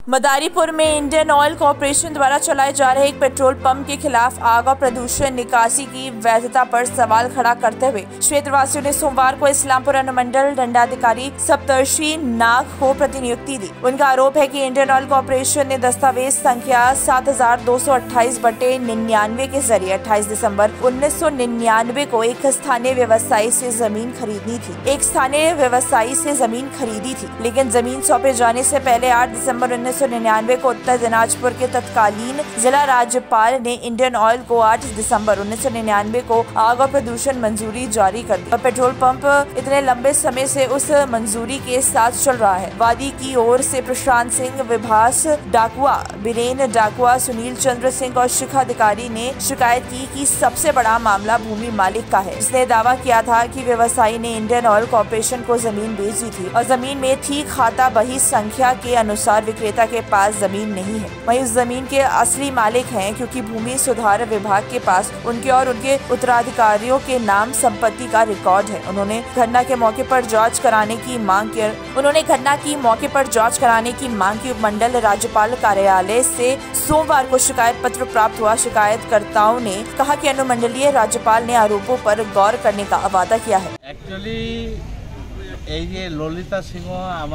मदारीपुर में Indian oil corporation द्वारा चलाए जा रहे एक पेट्रोल पंप के खिलाफ आग और प्रदूषण निकासी की वैधता पर सवाल खड़ा करते हुए क्षेत्रवासियों ने सोमवार को इस्लामपुर अनुमंडल दंडाधिकारी सप्तर्षि नाग को प्रतिनियुक्ति दी। उनका आरोप है कि इंडियन ऑयल कॉरपोरेशन ने दस्तावेज संख्या 7228/99 के जरिए 28 दिसंबर 1999 को एक स्थानीय व्यवसायी से जमीन खरीदनी थी। लेकिन जमीन सौंपे जाने से पहले 8 दिसंबर 1999 को उत्तर दिनाजपुर के तत्कालीन जिला राज्यपाल ने इंडियन ऑयल को 8 दिसंबर 1999 को आग और प्रदूषण मंजूरी जारी कर दी। पेट्रोल पंप इतने लंबे समय से उस मंजूरी के साथ चल रहा है। वादी की ओर से प्रशांत सिंह, विभास डाकुआ, बीरेन डाकुआ, सुनील चंद्र सिंह और शिखा अधिकारी ने शिकायत की कि सबसे बड़ा मामला भूमि मालिक का है, जिसने दावा किया था कि व्यवसायी ने इंडियन ऑयल कॉरपोरेशन को जमीन बेची थी और जमीन में थी खाता बही संख्या के अनुसार विक्रेता के पास जमीन नहीं है। वहीं उस जमीन के असली मालिक हैं, क्योंकि भूमि सुधार विभाग के पास उनके और उनके उत्तराधिकारियों के नाम संपत्ति का रिकॉर्ड है। उन्होंने घटना के मौके पर जांच कराने की मांग की उपमंडल राज्यपाल कार्यालय से सोमवार को शिकायत पत्र प्राप्त हुआ। शिकायतकर्ताओं ने कहा कि अनुमंडलीय राज्यपाल ने आरोपों पर गौर करने का वादा किया है। एक्चुअली ललिता सिंह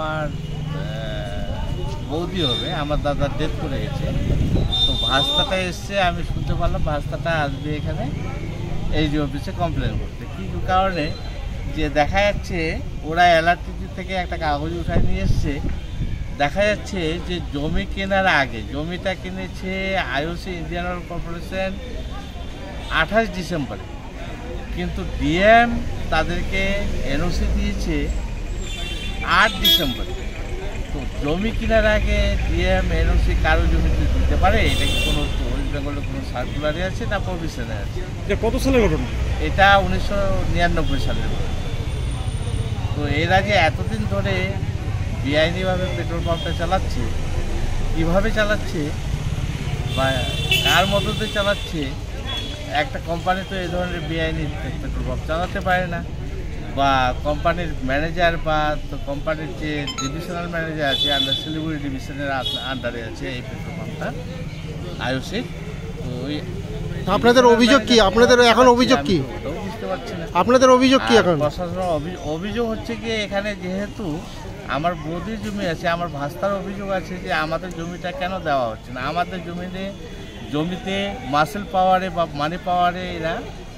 বৌদি হবে, আমার দাদা ডেথ করে গেছে, তো ভাস্তাটা এসছে, আমি শুনতে পারলাম ভাস্তাটা আসবে এখানে এই অফিসে কমপ্লেন করতে। কী কারণে যে দেখা যাচ্ছে ওরা এলআরটিসি থেকে একটা কাগজ উঠায় নিয়ে এসছে, দেখা যাচ্ছে যে জমি কেনার আগে জমিটা কিনেছে আইওসি ইন্ডিয়ান অয়েল কর্পোরেশন 28 ডিসেম্বরে, কিন্তু ডিএম তাদেরকে এনওসি দিয়েছে 8 ডিসেম্বরে। তো জমি কেনার আগে ডিএম এনওসি কারো জমিতে দিতে পারে? এটা কি কোনো ওয়েস্ট বেঙ্গলের কোনো সার্কুলারে আছে না প্রভিশনে আছে? এটা কত সালের ঘটনা? এটা 1999 সালের ঘটনা। তো এরা যে এতদিন ধরে বেআইনিভাবে পেট্রোল পাম্পটা চালাচ্ছে, কীভাবে চালাচ্ছে বা কার মদতে চালাচ্ছে, একটা কোম্পানি তো এই ধরনের বেআইনি পেট্রোল পাম্প চালাতে পারে না, বা কোম্পানির ম্যানেজার বা কোম্পানির যে ডিভিশনাল ম্যানেজার আছে আন্ডার শিলিগুড়ি ডিভিশনের আন্ডারে আছে এই পেট্রোল পাম্পটা আইওসি। তো আপনাদের অভিযোগ কি? আপনাদের এখন অভিযোগ কি? বুঝতে পারছি না আপনাদের অভিযোগ কি? এখন প্রশাসনের অভিযোগ হচ্ছে কি, এখানে যেহেতু আমার বৌদির জমি আছে, আমার ভাস্তার অভিযোগ আছে যে আমাদের জমিটা কেন দেওয়া হচ্ছে না। আমাদের জমিতে মাসেল পাওয়ারে বা মানি পাওয়ারে এরা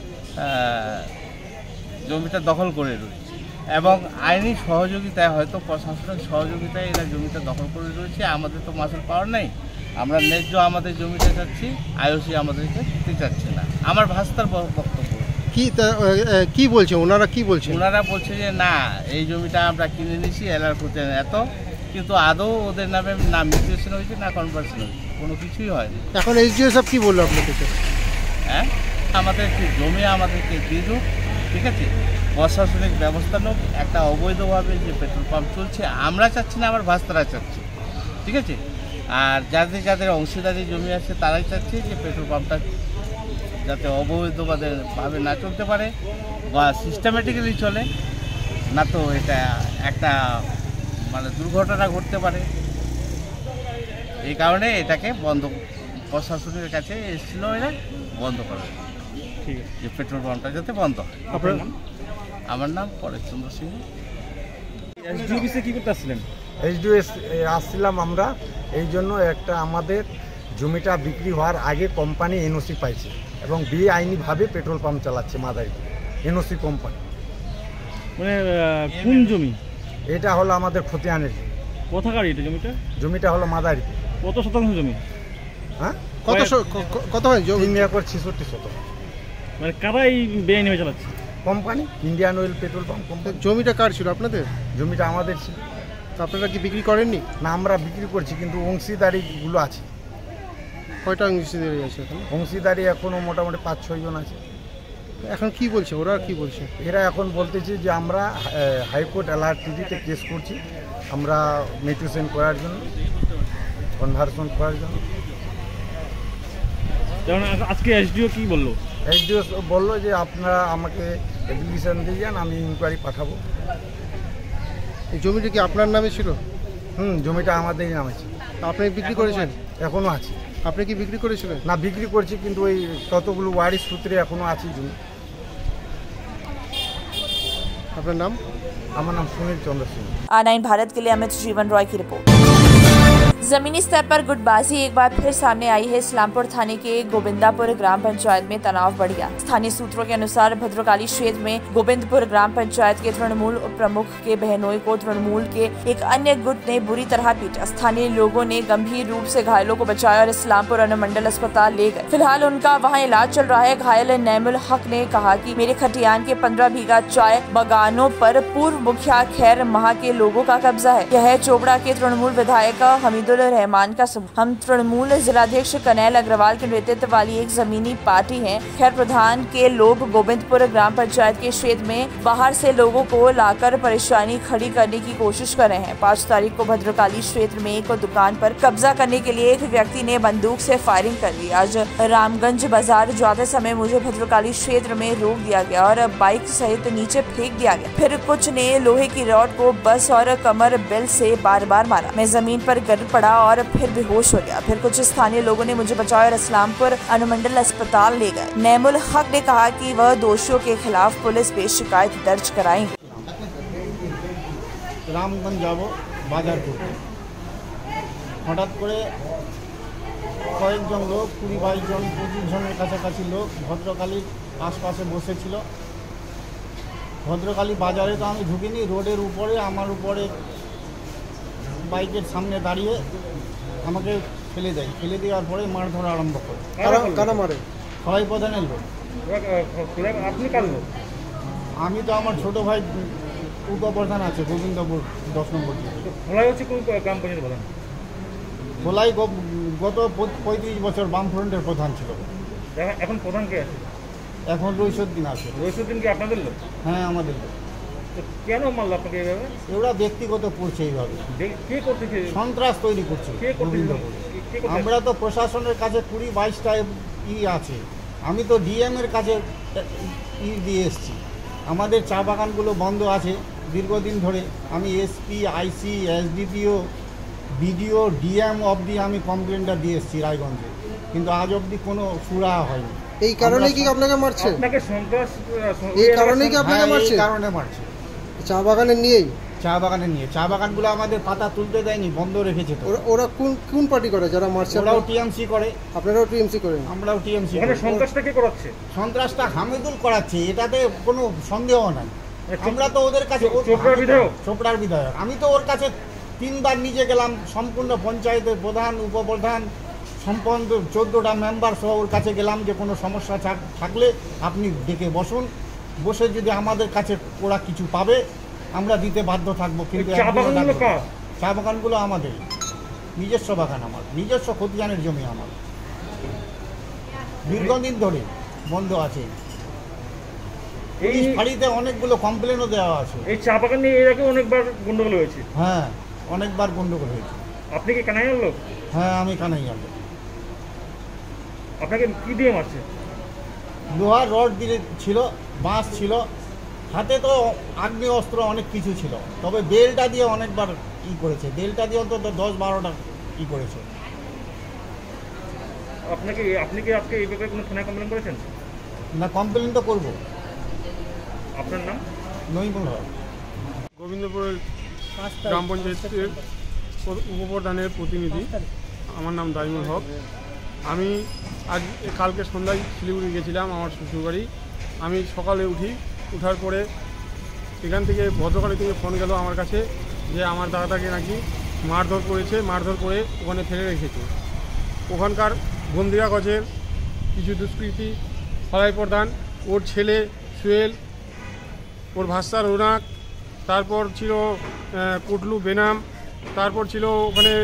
জমিটা দখল করে রয়েছে এবং আইনি সহযোগিতায়, হয়তো প্রশাসনিক সহযোগিতায় এরা জমিটা দখল করে রয়েছে। আমাদের তো মাসেল পাওয়ার নেই, আমরা ন্যায্য আমাদের জমিটা চাচ্ছি, আইওসি আমাদেরকে দিতে চাচ্ছে না। আমার ভাস্তার বক্তব্য কি বলছে ওনারা? ওনারা বলছে যে না, এই জমিটা আমরা কিনে নিয়েছি এলার করতে এত, কিন্তু আদৌ ওদের নামে না মিউটেশন হয়েছে না কনভার্সন হয়েছে, কোনো কিছুই হয়নি। এখন এসডিও সাহেব কি বললো আপনাদের? হ্যাঁ, আমাদেরকে জমি আমাদেরকে দিয়ে দিক, ঠিক আছে, প্রশাসনিক ব্যবস্থা নোক। একটা অবৈধভাবে যে পেট্রোল পাম্প চলছে আমরা চাচ্ছি না, আমার ভাস্তারা চাচ্ছে, ঠিক আছে। আর যাদের অংশীদারি জমি আছে তারাই চাচ্ছে যে পেট্রোল পাম্পটা যাতে অবৈধভাবে না চলতে পারে বা সিস্টেমেটিক্যালি চলে, না তো এটা একটা দুর্ঘটনা ঘটতে পারে। এই কারণে এটাকে বন্ধ, প্রশাসনের কাছে এসেছিল এরা বন্ধ করে, ঠিক আছে, যে পেট্রোল পাম্পটা যাতে বন্ধ হয়। আমার নাম পরেশ চন্দ্র সিং। এসডিওসে কি করতে আসছিলেন? এসডিওএস আসছিলাম আমরা এই জন্য, একটা আমাদের জমিটা বিক্রি হওয়ার আগে কোম্পানি এনওসি পাইছে এবং বেআইনিভাবে পেট্রোল পাম্প চালাচ্ছে মাদারীপুর এনওসি কোম্পানি। মানে কোন জমি এটা? হলো আমাদের খতিয়ানের জমি। কোথাকার এটা জমিটা হলো মাদারীপুর। কত শতাংশ জমি? হ্যাঁ, কত হয় জমি? 3 একর 66 শতক। মানে কারাই বেআইনিভাবে চালাচ্ছে? Company Indian oil petrol pump company. জমিটা কার ছিল? আপনাদের? জমিটা আমাদের ছিল। আপনারা কি বিক্রি করেননি? না, আমরা বিক্রি করছি, কিন্তু অংশীদারিগুলো আছে। কয়টা অংশীদারি আছে এখন? অংশীদারি এখনও মোটামুটি 5-6 জন আছে। এখন কি বলছে ওরা? কি বলছে এরা? এখন বলতেছে যে আমরা হাইকোর্ট এলআরটিডিতে কেস করছি, আমরা মিউটেশন করার জন্য, কনভার্সন করার জন্য। যেমন আজকে এসডিও কি বললো? এসডিও বললো যে আপনারা আমাকে অ্যাপ্লিকেশন দিয়ে যান, আমি ইনকোয়ারি পাঠাবো। এই জমিটা কি আপনার নামে ছিল? জমিটা আমাদেরই নামে ছিল। আপনি বিক্রি করেছেন? এখনও আছি। আপনি কি বিক্রি করেছিলেন? না, বিক্রি করছি, কিন্তু ওই ততগুলো ওয়ারিশ সূত্রে এখনও আছি জমি। আপনার নাম? আমার নাম সুনীল चंद्र सिंह। R9 भारत के लिए अमित जीवन रॉय की रिपोर्ट। जमीनी स्तर पर गुटबाजी एक बार फिर सामने आई है। इस्लामपुर थाने के गोविंदापुर ग्राम पंचायत में तनाव बढ़ गया। स्थानीय सूत्रों के अनुसार भद्रकाली क्षेत्र में गोविंदपुर ग्राम पंचायत के तृणमूल उप प्रमुख के बहनोई को तृणमूल के एक अन्य गुट ने बुरी तरह पीटा। स्थानीय लोगों ने गंभीर रूप से घायलों को बचाया और इस्लामपुर अनुमंडल अस्पताल ले गए। फिलहाल उनका वहां इलाज चल रहा है। घायल नैमुल हक ने कहा कि मेरे खटियान के 15 बीघा चाय बागानों पर पूर्व मुखिया खैर महा के लोगों का कब्जा है। यह है चोपड़ा के तृणमूल विधायक हमीदुल रहमान का सबूत। हम तृणमूल जिलाध्यक्ष कनैल अग्रवाल के नेतृत्व वाली एक जमीनी पार्टी है। खैर प्रधान के लोग गोविंदपुर ग्राम पंचायत के क्षेत्र में बाहर से लोगों को लाकर परेशानी खड़ी करने की कोशिश कर रहे हैं। 5 तारीख को भद्रकाली क्षेत्र में एक दुकान पर कब्जा करने के लिए एक व्यक्ति ने बंदूक से फायरिंग कर दी। आज रामगंज बाजार जाते समय मुझे भद्रकाली क्षेत्र में रोक दिया गया और बाइक सहित नीचे फेंक दिया गया। फिर कुछ ने लोहे की रॉड को बस और कमर बेल्ट से बार बार मारा। मैं जमीन पर गिर पड़ा और फिर बेहोश हो गया। फिर कुछ स्थानीय लोगों ने मुझे बचाया और इस्लामपुर अनुमंडल अस्पताल ले गए। नैमुल हक ने कहा कि वह दोषियों के खिलाफ पुलिस में शिकायत दर्ज कराएंगे। রামগঞ্জ যাব বাজার করতে, হঠাৎ করে কয়েকজন লোক 20-22 জন 25 জনের কাছাকাছি লোক ভদ্রকালীর আশপাশে বসেছিল। ভদ্রকালী বাজারে তো আমি ঢুকিনি, রোডের উপরে আমার উপরে বাইকের সামনে দাঁড়িয়ে আমাকে ফেলে দেয়। ফেলে দেওয়ার পরে মারধর আরম্ভ করে। কারা মারে? সবাই প্রধানের লোক। আপনি কার লোক? আমি তো আমার ছোট ভাই উপপ্রধান আছে গোবিন্দপুর 10 নম্বর। খোলাই হচ্ছে কোন গ্রাম পঞ্চায়েত প্রধান? খোলাই গত 35 বছর বামফ্রন্টের প্রধান ছিল। এখন প্রধান কে আছে? এখন রইসুদ্দিন আছে। রইসুদ্দিন কি আপনাদের লোক? হ্যাঁ, আমাদের লোক। কেন মারলো আপনাকে এইভাবে? ওরা ব্যক্তিগত করছে এইভাবে, কে করতেছে? সন্ত্রাস তৈরি করছে গোবিন্দপুর। আমরা তো প্রশাসনের কাছে 20-22টা আছে। আমি তো ডিএম এর কাছে দিয়ে এসেছি। আমাদের চা বাগানগুলো বন্ধ আছে দীর্ঘদিন ধরে। আমি SP, IC, SDPO, BDO, DM অবধি আমি কমপ্লেনটা দিয়ে এসেছি রায়গঞ্জে, কিন্তু আজ অবধি কোনো সুরা হয়নি। এই কারণে কি আপনাকে মারছে? আপনাকে সন্ত্রাস এই কারণে কি আপনাকে মারছে? এই কারণে মারছে। চা বাগানের নিয়েই? চা বাগানে নিয়ে। চা বাগানগুলো আমাদের পাতা তুলতে দেয়নি, বন্ধ রেখেছে। তো ওরা কোন পার্টি করে যারা মারছে? ওরাও টিএমসি করে। আপনারাও টিএমসি করেন? আমরাও টিএমসি। মানে সন্ত্রাসটা কে করাচ্ছে? সন্ত্রাসটা হামিদুল করাচ্ছে, এটাতে কোনো সন্দেহ নাই। আমরা তো ওদের কাছে চোপড়ার বিধায়ক, আমি তো ওর কাছে 3 বার নিজে গেলাম। সম্পূর্ণ পঞ্চায়েতের প্রধান, উপপ্রধান, সম্পন্ন 14টা মেম্বার সহ ওর কাছে গেলাম যে কোনো সমস্যা থাকলে আপনি ডেকে বসুন, বসে যদি আমাদের কাছে ওরা কিছু পাবে আমরা দিতে বাধ্য থাকবো। কিন্তু চা বাগানগুলো আমাদের নিজস্ব বাগান, আমার নিজস্ব খতিয়ানের জমি, আমার দীর্ঘদিন ধরে বন্ধ আছে। এই ফাঁড়িতে অনেকগুলো কমপ্লেনও দেওয়া আছে। এই চা বাগান নিয়ে এর আগে অনেকবার গন্ডগোল হয়েছে? হ্যাঁ, অনেকবার গন্ডগোল হয়েছে। আপনি কি কানাইয়ার লোক? হ্যাঁ, আমি কানাইয়ার লোক। আপনাকে কি দিয়ে মারছে? লোহার রড দিয়ে ছিল, বাঁশ ছিল, হাতে তো আগ্নেয় অস্ত্র অনেক কিছু ছিল। তবে বেলটা দিয়ে অনেকবার করেছে। বেলটা দিয়ে অন্তত 10-12টা করেছে। আপনি কি আজকে এই ব্যাপারে কোনো থানায় কমপ্লেন করেছেন? না, কমপ্লেন তো করবো। আপনার নাম? নইমুল হক। গোবিন্দপুরের গ্রাম পঞ্চায়েতের উপপ্রধানের প্রতিনিধি। আমার নাম দাইমুল হক। আমি কালকে সন্ধ্যায় শিলিগুড়ি গেছিলাম আমার শ্বশুরবাড়ি। আমি সকালে উঠার পরে এখান থেকে ভদ্রকালী থেকে ফোন গেল আমার কাছে যে আমার দাদাকে নাকি মারধর করেছে, মারধর করে ওখানে ফেলে রেখেছে। ওখানকার বন্দিরাগঞ্জের কিছু দুষ্কৃতী, ফলাই প্রধান, ওর ছেলে সুয়েল, ওর ভাস্তা রৌনাক, তারপর ছিল কুটলু বেনাম, তারপর ছিল ওখানে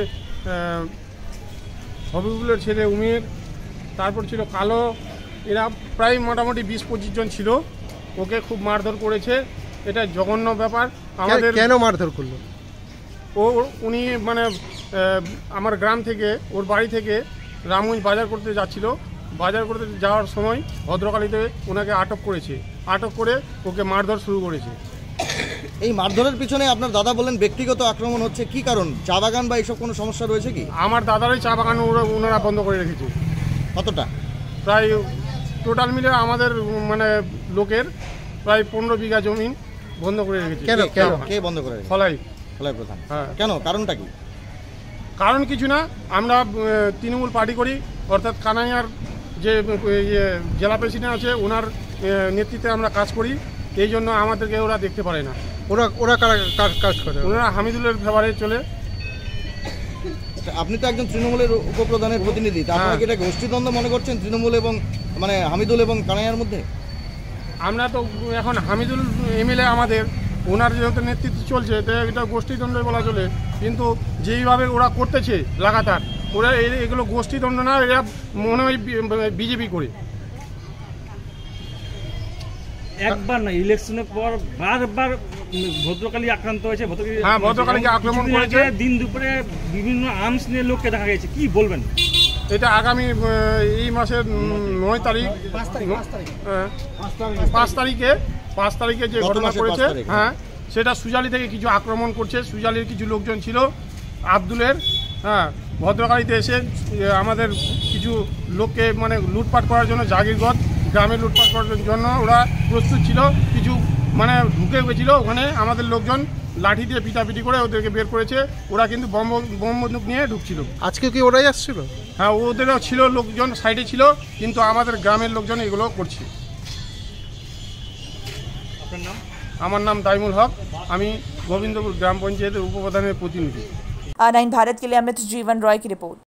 হবিবুলের ছেলে উমের, তারপর ছিল কালো। এরা প্রায় মোটামুটি 20-25 জন ছিল। ওকে খুব মারধর করেছে। এটা জঘন্য ব্যাপার। আমাদের কেন মারধর করলো? উনি মানে আমার গ্রাম থেকে, ওর বাড়ি থেকে রামগঞ্জ বাজার করতে যাচ্ছিল। বাজার করতে যাওয়ার সময় ভদ্রকালীতে ওনাকে আটক করেছে। আটক করে ওকে মারধর শুরু করেছে। এই মারধরের পিছনে আপনার দাদা বলেন ব্যক্তিগত আক্রমণ হচ্ছে, কি কারণ? চা বাগান বা এইসব কোনো সমস্যা রয়েছে কি? আমার দাদারই চা বাগান ওনারা বন্ধ করে রেখেছে। কতটা? প্রায় টোটাল মিলে আমাদের মানে লোকের প্রায় 15 বিঘা জমি বন্ধ করে রেখেছে। কেন কে বন্ধ করে রেখেছে? ফলাই প্রধান। হ্যাঁ। কেন, কারণটা কি? কারণ কিছু না, আমরা তৃণমূল পার্টি করি, অর্থাৎ কানাইয়ার যে জেলা প্রেসিডেন্ট আছে ওনার নেতৃত্বে আমরা কাজ করি, এই জন্য আমাদেরকে ওরা দেখতে পারে না। ওরা কাজ করে? ওনারা হামিদুলের ফেভারে চলে। আপনি তো একজন তৃণমূলের উপপ্রধানের প্রতিনিধি, আপনারা কি এটা গোষ্ঠীদ্বন্দ্ব মনে করছেন তৃণমূল এবং মানে হামিদুল এবং কানাইয়ার মধ্যে? আমরা তো এখন হামিদুল এমএলএ আমাদের, ওনার যেহেতু নেতৃত্ব চলছে এটা গোষ্ঠীদ্বন্দ্ব বলা চলে, কিন্তু যেইভাবে ওরা করতেছে লাগাতার, ওরা এগুলো গোষ্ঠীদ্বন্দ্ব না, এরা মনে হয় বিজেপি করে। একবার না, ইলেকশনের পর বারবার ভদ্রকালী আক্রান্ত হয়েছে। ভদ্রকালীকে আক্রমণ করেছে। দিন দুপুরে বিভিন্ন আর্মস নিয়ে লোককে দেখা গেছে, কি বলবেন? এটা আগামী এই মাসের 9 তারিখ 5 তারিখে যে ঘটনা করেছে, হ্যাঁ, সেটা সুজালি থেকে কিছু আক্রমণ করছে। সুজালির কিছু লোকজন ছিল আব্দুলের, হ্যাঁ, ভদ্রকালীতে এসে আমাদের কিছু লোককে মানে লুটপাট করার জন্য, জাগিরগঞ্জ গ্রামে লুটপাট করার জন্য ওরা প্রস্তুত ছিল। কিছু মানে ঢুকে গেছিলো ওখানে, আমাদের লোকজন লাঠি দিয়ে পিটাপিটি করে ওদেরকে বের করেছে। ওরা কিন্তু বোম বন্দুক নিয়ে ঢুকছিল। আজকে কি ওরাই আসছিল? হ্যাঁ, ওদেরও ছিল লোকজন, সাইডে ছিল, কিন্তু আমাদের গ্রামের লোকজন এগুলো করছে। আপনার নাম? আমার নাম দাইমুল হক, আমি গোবিন্দপুর গ্রাম পঞ্চায়েতের উপপ্রধানের প্রতিনিধি। R9 भारत के लिए अमित जीवन रॉय की रिपोर्ट।